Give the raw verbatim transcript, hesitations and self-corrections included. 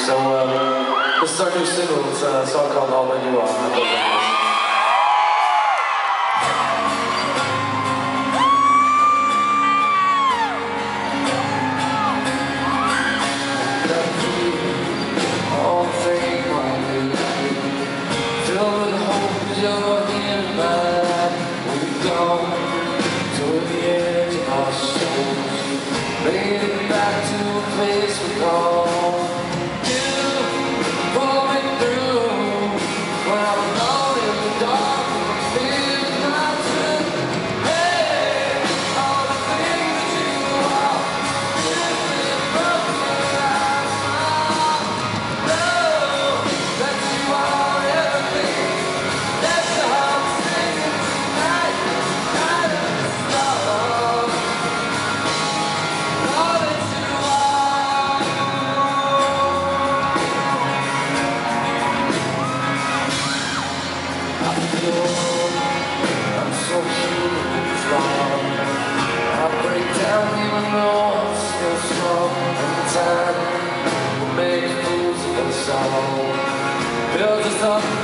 So uh, this is our new single. It's a song called All That You Are. I love it. You're in my life, we've gone to the edge of our souls, made it back to a place we call. You pull me through when I'm alone in the dark, feels my truth. Hey, all the things that you are, this is broken life. Know that you are everything. That's how I'm singing tonight. I don't stop. All that you are. I feel I'm so human and strong. I break down even though I'm still strong. And time will make fools of us all. Build us up.